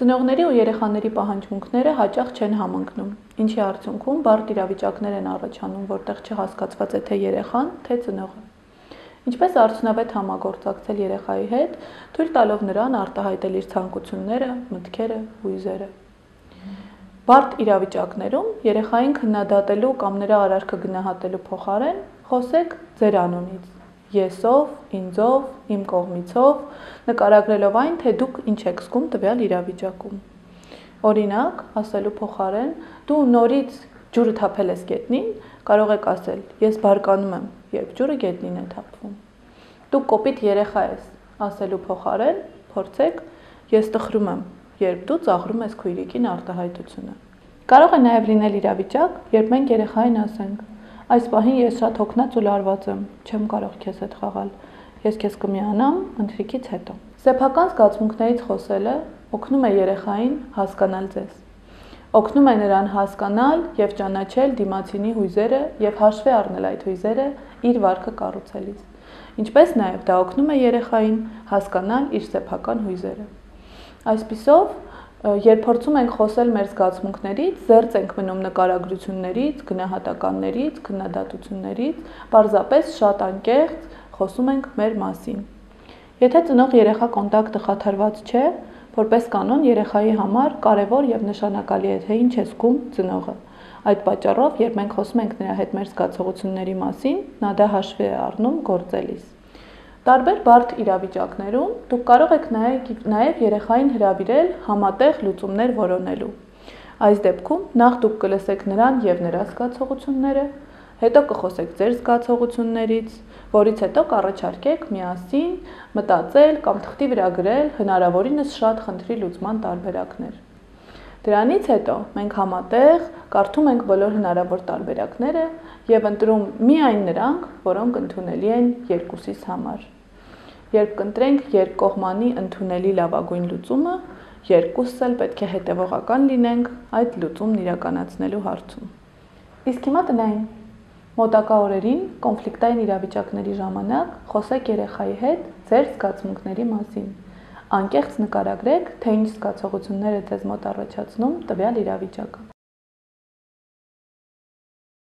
Ծնողների ու երեխաների պահանջմունքները հաճախ չեն համընկնում, ինչի արդյունքում բարդ իրավիճակներ են առաջանում, որտեղ չհասկացված է թե երեխան, թե ծնողը։ Ինչպես արդյունավետ համագործակցել երեխայի հետ, թույլ տալով նրան արտահայտել իր ցանկությունները, մտքերը, հույզերը։ Բարդ իրավիճակներում երեխային քննադատելու կամ նրա արարքը գնահատելու փոխարեն խոսեք ձեր անունից, եսով, ինձով, իմ կողմիցով, նկարագրելով այն, թե դուք ինչ եք զգում տվյալ իրավիճակում։ Օրինակ, ասելու փոխարեն դու նորից ջուրը թափել ես գետնին, կարող եք ասել, ես բարկանում եմ, երբ ջուրը գետնին է թափվում։ Դու կոպիտ երեխա ես, ասելու փոխարեն փորձեք, ես տխրում եմ, երբ դու ծաղրում ես քույրիկին արտահայտությունը։ Կարող է նաև լինել իրավիճակ, երբ մենք երեխային ասենք. այս պահին ես շատ հոգնած ու լարված եմ, չեմ կարող քեզ հետ խաղալ, ես քեզ կմիանամ ընթրիքից հետո։ Սեփական զգացմունքներից խոսելը օգնում է երեխային հասկանալ ձեզ։ Օգնում է նրան հասկանալ և ճանաչել դիմացինի հույզերը և հաշվի առնել այդ հույզերը իր վարքը կառուցելիս։ Ինչպես նաև դա օգնում է երեխային հասկանալ իր սեփական հույզերը։ Այսպիսով, երբ փորձում ենք խոսել մեր զգացմունքներից, զերծ ենք մնում նկարագրություններից, գնահատականներից, քննադատություններից, պարզապես շատ անկեղծ խոսում ենք մեր մասին։ Եթե ծնող-երեխա կոնտակտը խաթարված չէ, որպես կանոն երեխայի համար կարևոր և նշանակալի է, թե ինչ է զգում ծնողը։ Այդ պատճառով, երբ մենք խոսում ենք նրա հետ մեր զգացողությունների մասին, նա դա հաշվի է առնում գործելիս։ Տարբեր բարդ իրավիճակներում դուք կարող եք նաև երեխային հրավիրել համատեղ լուծումներ որոնելու։ Այս դեպքում նախ դուք կլսեք նրան և նրա զգացողությունները, հետո կխոսեք ձեր զգացողություններից, որից հետո կառաջարկեք միասին մտածել կամ թղթի վրա գրել հնարավորինս շատ խնդրի լուծման տարբերակներ։ Դրանից հետո մենք համատեղ կարդում ենք բոլոր հնարավոր տարբերակները և ընտրում միայն նրանք, որոնք ընդունելի են երկուսիս համար։ Երբ կընտրենք երկկողմանի ընդունելի լավագույն լուծումը, երկուսս էլ պետք է հետևողական լինենք այդ լուծումն իրականացնելու հարցում։ Իսկ հիմա տնային։ Մոտակա օրերին կոնֆլիկտային իրավիճակների ժամանակ խոսեք երեխայի հետ ձեր զգացմունքների մասին։ Անկեղծ նկարագրեք, թե ինչ զգացողություններ է ձեզ մոտ առաջացնում տվյալ իրավիճակը։